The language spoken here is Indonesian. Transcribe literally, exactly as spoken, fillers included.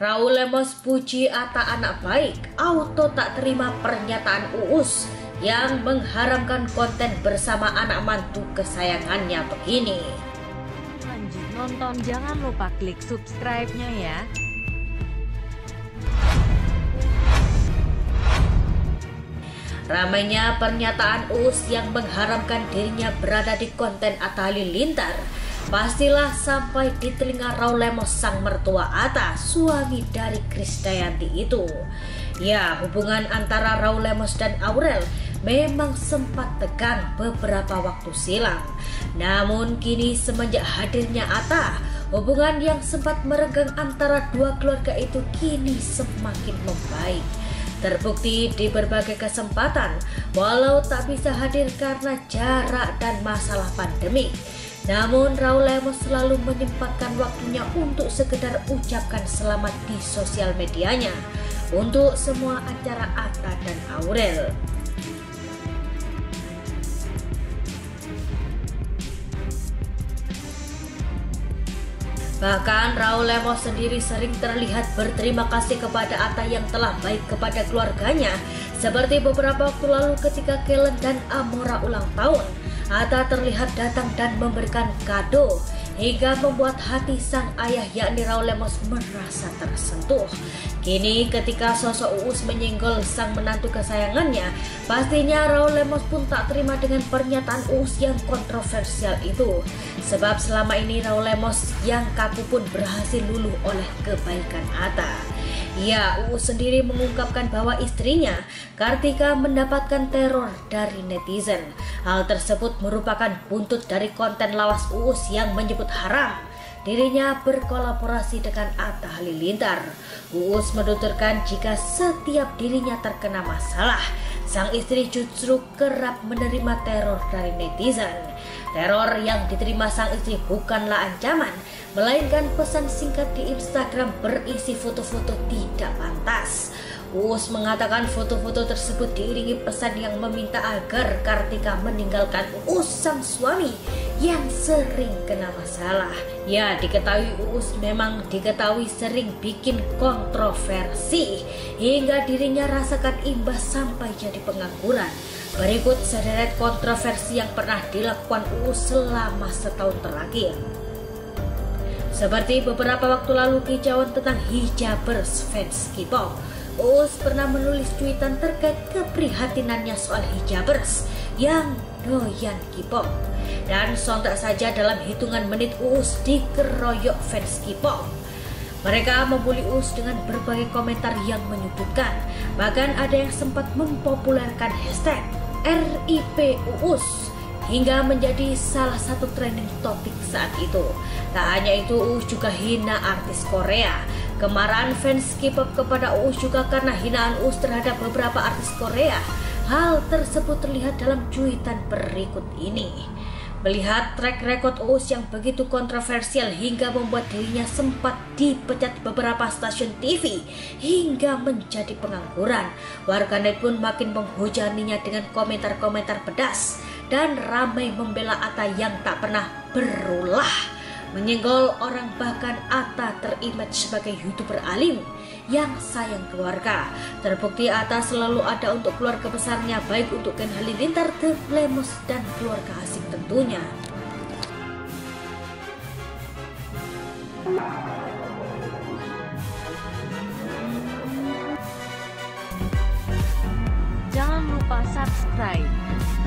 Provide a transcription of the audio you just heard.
Raul Lemos puji Atta anak baik, auto tak terima pernyataan Uus yang mengharamkan konten bersama anak mantu kesayangannya begini. Lanjut nonton, jangan lupa klik subscribe-nya ya. Ramainya pernyataan Uus yang mengharamkan dirinya berada di konten Atta Halilintar pastilah sampai di telinga Raul Lemos sang mertua Atta, suami dari Krisdayanti itu. Ya, hubungan antara Raul Lemos dan Aurel memang sempat tegang beberapa waktu silam. Namun kini semenjak hadirnya Atta, hubungan yang sempat merenggang antara dua keluarga itu kini semakin membaik. Terbukti di berbagai kesempatan, walau tak bisa hadir karena jarak dan masalah pandemi, namun Raul Lemos selalu menyempatkan waktunya untuk sekedar ucapkan selamat di sosial medianya untuk semua acara Atta dan Aurel. Bahkan Raul Lemos sendiri sering terlihat berterima kasih kepada Atta yang telah baik kepada keluarganya, seperti beberapa waktu lalu ketika Kellen dan Amora ulang tahun. Atta terlihat datang dan memberikan kado hingga membuat hati sang ayah yakni Raul Lemos merasa tersentuh. Kini ketika sosok Uus menyenggol sang menantu kesayangannya, pastinya Raul Lemos pun tak terima dengan pernyataan Uus yang kontroversial itu. Sebab selama ini Raul Lemos yang kaku pun berhasil luluh oleh kebaikan Atta. Ya, Uus sendiri mengungkapkan bahwa istrinya, Kartika, mendapatkan teror dari netizen. Hal tersebut merupakan buntut dari konten lawas Uus yang menyebut haram dirinya berkolaborasi dengan Atta Halilintar. Uus menuturkan jika setiap dirinya terkena masalah, sang istri justru kerap menerima teror dari netizen. Teror yang diterima sang istri bukanlah ancaman, melainkan pesan singkat di Instagram berisi foto-foto tidak pantas. Uus mengatakan foto-foto tersebut diiringi pesan yang meminta agar Kartika meninggalkan Uus sang suami yang sering kena masalah. Ya, diketahui Uus memang diketahui sering bikin kontroversi hingga dirinya rasakan imbas sampai jadi pengangguran. Berikut sederet kontroversi yang pernah dilakukan Uus selama setahun terakhir. Seperti beberapa waktu lalu kicauan tentang hijabers fans K-pop. Uus pernah menulis cuitan terkait keprihatinannya soal hijabers yang doyan K-pop. Dan sontak saja dalam hitungan menit Uus dikeroyok fans K-pop. Mereka membuli Uus dengan berbagai komentar yang menyudutkan. Bahkan ada yang sempat mempopulerkan hashtag R I P Uus hingga menjadi salah satu trending topik saat itu. Tak hanya itu, Uus juga hina artis Korea. Kemarahan fans K-pop kepada Uus juga karena hinaan Uus terhadap beberapa artis Korea. Hal tersebut terlihat dalam cuitan berikut ini. Melihat track record Uus yang begitu kontroversial hingga membuat dirinya sempat dipecat beberapa stasiun T V hingga menjadi pengangguran, warganet pun makin menghujaninya dengan komentar-komentar pedas dan ramai membela Atta yang tak pernah berulah, menyenggol orang. Bahkan Atta terimage sebagai YouTuber alim yang sayang keluarga. Terbukti Atta selalu ada untuk keluarga besarnya, baik untuk Ken Halilintar, The Lemos, dan keluarga asing tentunya. Jangan lupa subscribe.